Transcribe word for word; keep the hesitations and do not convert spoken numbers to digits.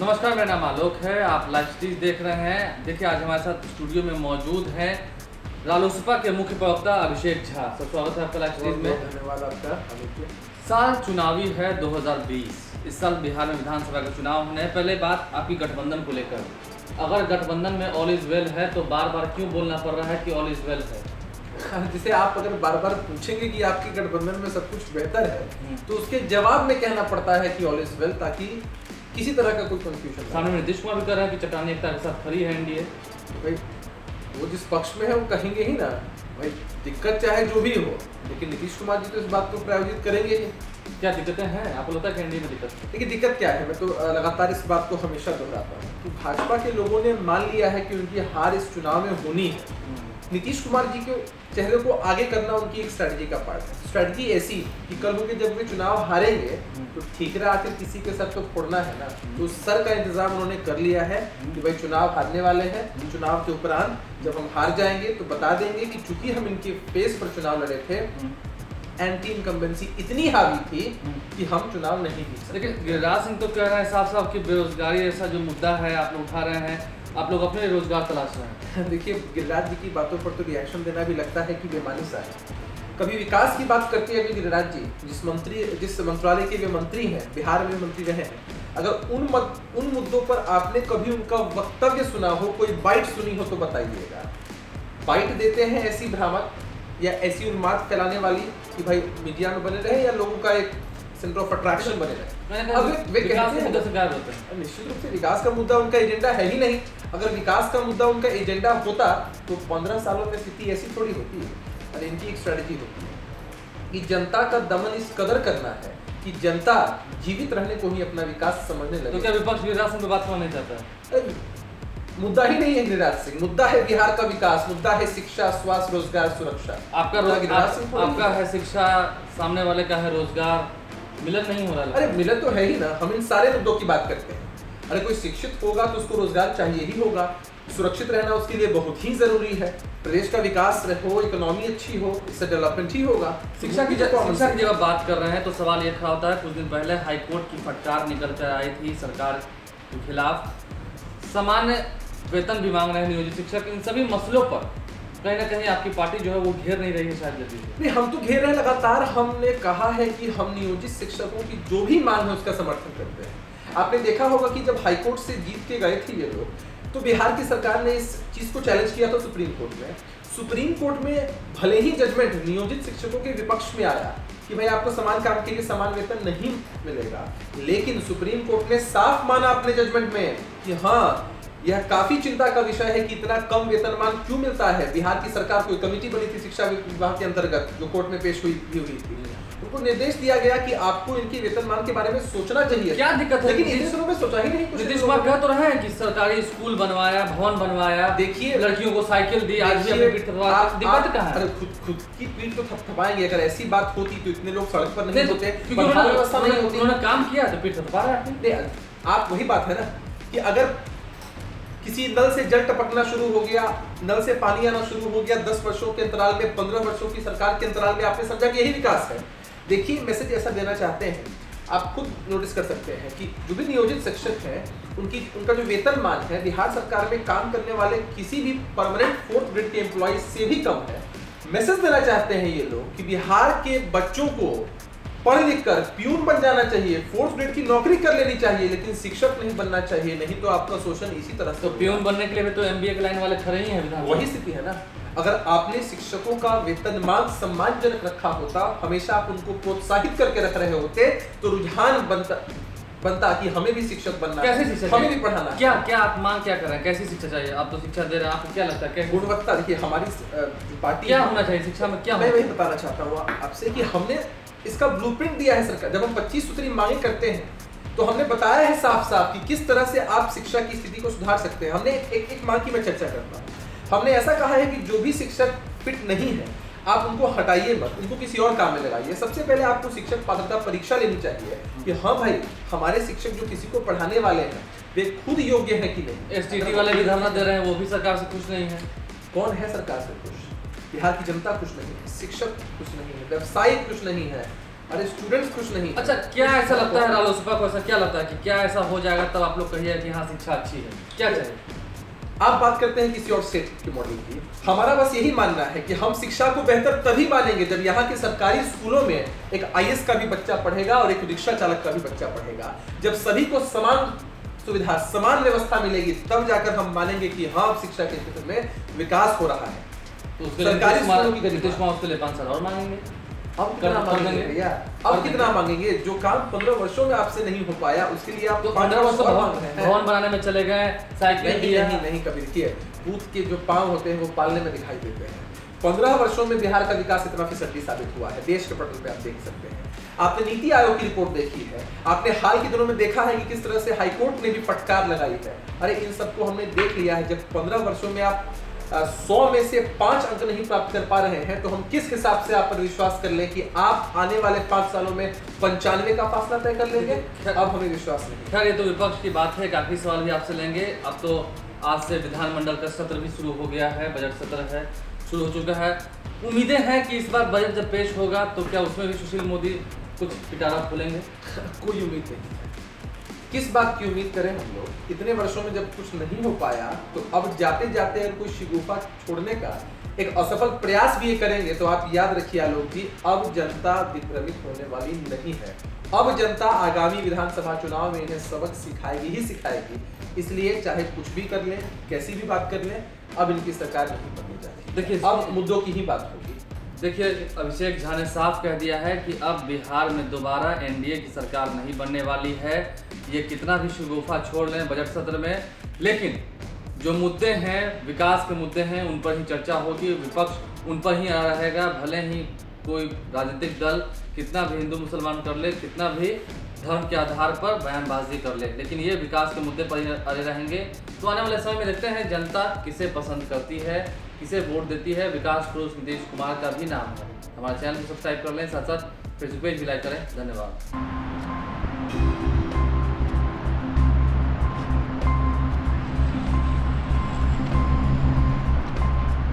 नमस्कार, मेरा नाम आलोक है। आप लाइव स्ट्रीम देख रहे हैं। देखिए, आज हमारे साथ स्टूडियो में मौजूद हैं रालोसपा के मुख्य प्रवक्ता अभिषेक झा। सब स्वागत है आपका लाइव स्ट्रीम में। धन्यवाद आपका। साल चुनावी है दो हज़ार बीस। इस साल बिहार में विधानसभा का चुनाव होने है। पहले बात आपकी गठबंधन को लेकर, अगर गठबंधन में ऑल इज वेल है तो बार बार क्यों बोलना पड़ रहा है कि ऑल इज वेल है? जिसे आप अगर बार बार पूछेंगे कि आपकी गठबंधन में सब कुछ बेहतर है तो उसके जवाब में कहना पड़ता है कि ऑल इज वेल, ताकि किसी तरह का कोई कंफ्यूजन। सामने में नीतीश कुमार भी कर रहा है कि चट्टानी एकता के साथ खड़ी है एनडीए। तो भाई वो जिस पक्ष में है वो कहेंगे ही ना भाई, दिक्कत चाहे जो भी हो, लेकिन नीतीश कुमार जी तो इस बात को प्रायोजित करेंगे ही। क्या दिक्कतें हैं आपको लगता है कि एनडीए में दिक्कत? देखिए दिक्कत क्या है, मैं तो लगातार इस बात को हमेशा दोहराता हूँ कि भाजपा के लोगों ने मान लिया है कि उनकी हार इस चुनाव में होनी है। नीतीश कुमार जी के चेहरे को आगे करना उनकी एक स्ट्रेटजी का पार्ट है। स्ट्रेटजी ऐसी कि कल को जब वे चुनाव हारेंगे तो ठीकरा आखिर किसी के सर तो फोड़ना है ना, तो उस सर का इंतजाम उन्होंने कर लिया है कि भाई चुनाव हारने वाले हैं। चुनाव के उपरांत जब हम हार जाएंगे तो बता देंगे कि चूंकि हम इनके फेस पर चुनाव लड़े थे, एंटी इनकम्बेंसी इतनी हावी थी कि हम चुनाव नहीं जीत सकते। लेकिन गिरिराज सिंह तो कह रहे हैं साफ साफ कि बेरोजगारी ऐसा जो मुद्दा है आप लोग उठा रहे हैं, आप लोग अपने रोजगार तलाश रहे हैं। देखिए गिरिराज जी की बातों पर तो रिएक्शन देना भी लगता है कि बेमानी सा है। कभी विकास की बात करते हैं अभी गिरिराज जी, जिस मंत्री जिस मंत्रालय के वे मंत्री हैं, बिहार में मंत्री रहे हैं, अगर उन मत, उन मुद्दों पर आपने कभी उनका वक्तव्य सुना हो, कोई बाइट सुनी हो तो बताइएगा। बाइट देते हैं ऐसी भ्रामक या ऐसी उन्माद फैलाने वाली कि भाई मीडिया में बने रहे या लोगों का एक सेंटर ऑफ अट्रैक्शन बने रहे। अब वे कहते हैं निश्चित रूप से विकास का मुद्दा उनका एजेंडा है ही नहीं। अगर विकास का मुद्दा उनका एजेंडा होता तो पंद्रह सालों में स्थिति ऐसी थोड़ी होती है। और इनकी एक स्ट्रेटजी होती है कि जनता का दमन इस कदर करना है कि जनता जीवित रहने को ही अपना विकास समझने लगे। तो क्या विपक्ष गिरिराज सिंह की बात सुनना नहीं चाहता? मुद्दा ही नहीं है गिरिराज सिंह, मुद्दा है बिहार का विकास, मुद्दा है शिक्षा, स्वास्थ्य, रोजगार, सुरक्षा। आपका गिरिराज सिंह आपका है शिक्षा, सामने वाले का है रोजगार, मिलन नहीं हो रहा है। अरे मिलन तो है ही ना। हम इन सारे मुद्दों की बात करते हैं। अरे कोई शिक्षित होगा तो उसको रोजगार चाहिए ही होगा, सुरक्षित रहना उसके लिए बहुत ही जरूरी है, प्रदेश का विकास हो, इकोनॉमी अच्छी हो, इससे डेवलपमेंट ही होगा। शिक्षा की शिक्षा की जब बात कर रहे हैं तो सवाल ये खड़ा होता है, कुछ दिन पहले हाईकोर्ट की फटकार निकल कर आई थी सरकार के खिलाफ। सामान्य वेतन भी मांग रहे हैं नियोजित शिक्षक। इन सभी मसलों पर कहीं ना कहीं आपकी पार्टी जो है वो घेर नहीं रही है शायद जल्दी। नहीं, हम तो घेर रहे हैं लगातार। हमने कहा है कि हम नियोजित शिक्षकों की जो भी मांग है उसका समर्थन करते हैं। आपने देखा होगा कि जब हाईकोर्ट से जीत के गए थे ये लोग, तो बिहार की सरकार ने इस चीज को चैलेंज किया था सुप्रीम कोर्ट में। सुप्रीम कोर्ट में भले ही जजमेंट नियोजित शिक्षकों के विपक्ष में आया कि भाई आपको समान काम के लिए समान वेतन नहीं मिलेगा, लेकिन सुप्रीम कोर्ट ने साफ माना अपने जजमेंट में कि हाँ, यह काफी चिंता का विषय है कि इतना कम वेतनमान क्यों मिलता है। बिहार की सरकार को कमेटी बनी थी शिक्षा विभाग के अंतर्गत जो कोर्ट में पेश हुई हुई थी, उनको निर्देश दिया गया कि आपको इनकी वेतनमान के बारे में सोचना चाहिए। क्या दिक्कत है? लेकिन इतने दिनों में सोचा ही नहीं। नीतीश कुमार कह तो रहे हैं कि सरकारी स्कूल बनवाया, भवन बनवाया, देखिए लड़कियों को साइकिल दी, आज भी पीठ थपथपा। दिक्कत कहाँ है? अरे खुद खुद की पीठ तो थपथपाएंगे। अगर ऐसी बात होती तो इतने लोग सड़क पर नहीं होते, व्यवस्था नहीं होती। उन्होंने काम किया तो पीठ थपथपा रहे हैं। आप वही बात है ना कि अगर किसी नल से जल टपकना शुरू हो गया, नल से पानी आना शुरू हो गया, दस वर्षों के अंतराल में, पंद्रह वर्षों की सरकार के अंतराल में आपने समझा कि यही विकास है। देखिए मैसेज ऐसा देना चाहते हैं, आप खुद नोटिस कर सकते हैं कि जो भी नियोजित शिक्षक हैं उनकी उनका जो वेतनमान है बिहार सरकार में काम करने वाले किसी भी परमानेंट फोर्थ ग्रेड के एम्प्लॉय से भी कम है। मैसेज देना चाहते हैं ये लोग कि बिहार के बच्चों को पढ़ लिख कर प्यून बन जाना चाहिए, फोर्थ ग्रेड की नौकरी कर लेनी चाहिए, लेकिन शिक्षक नहीं बनना चाहिए, नहीं तो आपका शोषण इसी तरह से। तो प्यून बनने के लिए तो एमबीए के लाइन वाले खड़े ही हैं। वही स्थिति है ना। अगर आपने शिक्षकों का वेतनमान सम्मानजनक रखा होता, हमेशा आप उनको प्रोत्साहित करके रख रहे होते, तो रुझान बनता बनता कि हमें भी शिक्षक बनना है, कैसे शिक्षक हमें भी पढ़ाना है। क्या क्या आप मांग क्या कर रहे हैं? कैसी शिक्षा चाहिए? आप तो शिक्षा दे रहे हैं, आपको क्या लगता है गुणवत्ता? देखिए हमारी जो पार्टी क्या होना चाहिए शिक्षा में, क्या? मैं वही बताना चाहता हूँ आपसे कि हमने इसका ब्लूप्रिंट दिया है सरकार। जब हम पच्चीस सूत्री मांगे करते हैं तो हमने बताया है साफ साफ कि किस तरह से आप शिक्षा की स्थिति को सुधार सकते हैं। हमने एक एक मांग की मैं चर्चा करता हूँ। हमने ऐसा कहा है कि जो भी शिक्षक फिट नहीं है आप उनको हटाइए मत, उनको किसी और काम में लगाइए। सबसे पहले आपको शिक्षक पात्रता परीक्षा लेनी चाहिए कि हाँ भाई हमारे शिक्षक जो किसी को पढ़ाने वाले हैं वे खुद योग्य है कि नहीं। एसटीटी वाले भी धरना दे रहे हैं, वो भी सरकार से खुश नहीं है। कौन है सरकार से खुश? बिहार की जनता खुश नहीं है, शिक्षक खुश नहीं है, व्यवसायी खुश नहीं है, अरे स्टूडेंट्स खुश नहीं। अच्छा, क्या ऐसा लगता है रालोसपा को, ऐसा क्या लगता है कि क्या ऐसा हो जाएगा तब आप लोग कहिए कि हाँ शिक्षा अच्छी है? क्या चाहिए? आप बात करते हैं किसी और स्टेट के मॉडल की, हमारा बस यही मानना है कि हम शिक्षा को बेहतर तभी मानेंगे जब यहाँ के सरकारी स्कूलों में एक आई ए एस का भी बच्चा पढ़ेगा और एक रिक्शा चालक का भी बच्चा पढ़ेगा। जब सभी को समान सुविधा, समान व्यवस्था मिलेगी, तब जाकर हम मानेंगे कि हाँ शिक्षा के क्षेत्र में विकास हो रहा है। तो उसके लिए सरकारी स्कूलों की नीतीश कुमार उसके लिए पाँच साल और मांगेंगे। अब कितना मांगेंगे भैया? अब कितना मांगेंगे? जो काम पंद्रह वर्षों में आपसे नहीं हो पाया उसके लिए आप तो पंद्रह वर्षों भवन बनाने में चले गए, साइकिल नहीं नहीं नहीं कभी देखिए, भूत के जो पांव होते हैं वो पालने में दिखाई देते हैं। पंद्रह वर्षों में बिहार का विकास इतना फीसदी साबित हुआ है, देश के पटल पे आप देख सकते हैं। आपने नीति आयोग की रिपोर्ट देखी है, आपने हाल के दिनों में देखा है कि किस तरह से हाईकोर्ट ने भी फटकार लगाई है। अरे इन सबको हमने देख लिया है। जब पंद्रह वर्षों में आप सौ में से पांच अंक नहीं प्राप्त कर पा रहे हैं तो हम किस हिसाब से आप पर विश्वास कर लें कि आप आने वाले पांच सालों में पंचानवे का फासला तय कर लेंगे? अब हमें विश्वास नहीं। खैर, ये तो विपक्ष की बात है, काफी सवाल भी आपसे लेंगे। अब तो आज से विधानमंडल का सत्र भी शुरू हो गया है, बजट सत्र है, शुरू हो चुका है। उम्मीदें हैं कि इस बार बजट जब पेश होगा तो क्या उसमें भी सुशील मोदी कुछ पिटारा खोलेंगे? कोई उम्मीद नहीं। किस बात की उम्मीद करें हम लोग? इतने वर्षों में जब कुछ नहीं हो पाया तो अब जाते जाते अगर कोई शिगुफा छोड़ने का एक असफल प्रयास भी ये करेंगे तो आप याद रखिए आलोक जी, अब जनता विभ्रमित होने वाली नहीं है। अब जनता आगामी विधानसभा चुनाव में इन्हें सबक सिखाएगी ही सिखाएगी। इसलिए चाहे कुछ भी कर लें, कैसी भी बात कर लें, अब इनकी सरकार नहीं बनने जा रही। देखिए, अब मुद्दों की ही बात होगी। देखिए, अभिषेक झा ने साफ कह दिया है कि अब बिहार में दोबारा एन डी ए की सरकार नहीं बनने वाली है। ये कितना भी शगुफा छोड़ लें बजट सत्र में, लेकिन जो मुद्दे हैं, विकास के मुद्दे हैं, उन पर ही चर्चा होगी। विपक्ष उन पर ही आ रहेगा, भले ही कोई राजनीतिक दल कितना भी हिंदू मुसलमान कर ले, कितना भी धर्म के आधार पर बयानबाजी कर ले, लेकिन ये विकास के मुद्दे पर ही अड़े रहेंगे। तो आने वाले समय में देखते हैं जनता किसे पसंद करती है, किसे वोट देती है। विकास पुरुष नीतीश कुमार का भी नाम है। हमारे चैनल को सब्सक्राइब कर लें, साथ साथ फेसबुक पेज भी लाइक करें। धन्यवाद।